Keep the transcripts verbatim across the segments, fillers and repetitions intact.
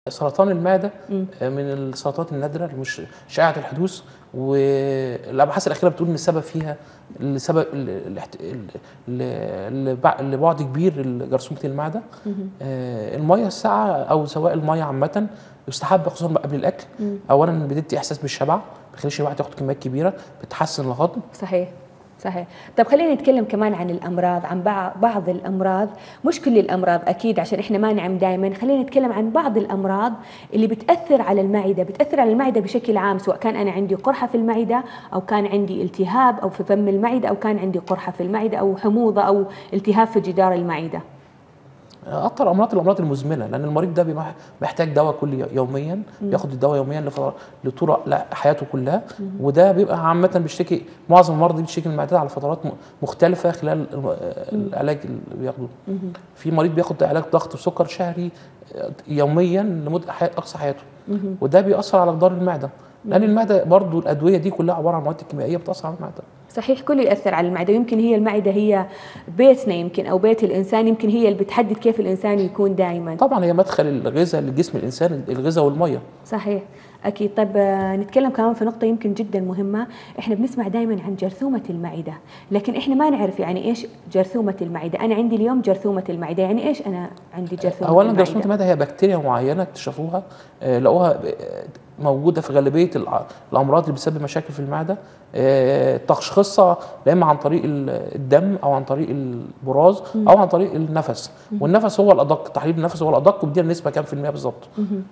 سرطان المعدة إمم. من السرطانات النادرة اللي مش شائعة الحدوث، والأبحاث الأخيرة بتقول إن السبب فيها لسبب الاحت... ل... لبعد كبير لجرثومة المعدة. اهم. آه، المية الساقعة أو سواء المية عامة يستحب خصوصا قبل الأكل. إمم. أولا بتدي إحساس بالشبع، ما بتخليش الواحد ياخد كميات كبيرة، بتحسن الهضم. صحيح صحيح. طب خلينا نتكلم كمان عن الامراض، عن بعض الامراض، مش كل الامراض اكيد عشان احنا ما نعم دائما، خلينا نتكلم عن بعض الامراض اللي بتاثر على المعده، بتاثر على المعده بشكل عام، سواء كان انا عندي قرحه في المعده او كان عندي التهاب او في فم المعده او كان عندي قرحه في المعده او حموضه او التهاب في جدار المعده. اكتر امراض الامراض المزمنه، لان المريض ده بيبقى محتاج دواء كل يوميا، بياخد الدواء يوميا لفتره لطول حياته كلها. مم. وده بيبقى عامه بيشتكي، معظم المرضى بيشتكي من المعده على فترات مختلفه خلال العلاج اللي بياخده. في مريض بياخد علاج ضغط وسكر شهري يوميا لمده حياة اقصى حياته. مم. وده بيأثر على جدار المعده، لان المعده برضو الادويه دي كلها عباره عن مواد كيميائيه بتأثر على المعده. صحيح، كله يأثر على المعدة، يمكن هي المعدة هي بيتنا يمكن أو بيت الإنسان، يمكن هي اللي بتحدد كيف الإنسان يكون دائما. طبعا هي مدخل الغذاء لجسم الإنسان، الغذاء والمية. صحيح أكيد. طب نتكلم كمان في نقطة يمكن جدا مهمة، إحنا بنسمع دائما عن جرثومة المعدة، لكن إحنا ما نعرف يعني إيش جرثومة المعدة. أنا عندي اليوم جرثومة المعدة، يعني إيش أنا عندي جرثومة أولا المعدة؟ جرثومة المعدة هي بكتيريا معينة اكتشفوها، لقوها موجودة في غالبية الأمراض اللي بتسبب مشاكل في المعدة. تشخيصها لا إما عن طريق الدم أو عن طريق البراز أو عن طريق النفس، والنفس هو الأدق، تحليل النفس هو الأدق وبيدينا نسبة كام في المية بالظبط.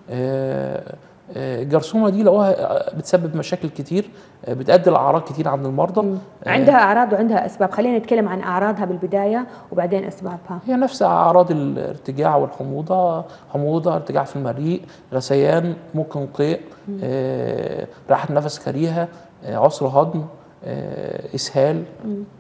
الجرثومة دي لقوها بتسبب مشاكل كتير، بتؤدي لأعراض كتير عند المرضى. مم. عندها أعراض وعندها أسباب، خلينا نتكلم عن أعراضها بالبداية وبعدين أسبابها. هي نفس أعراض الارتجاع والحموضة، حموضة، ارتجاع في المريء، غثيان، ممكن قيء، آه، راحة نفس كريهة، آه، عسر هضم، آه، إسهال. مم.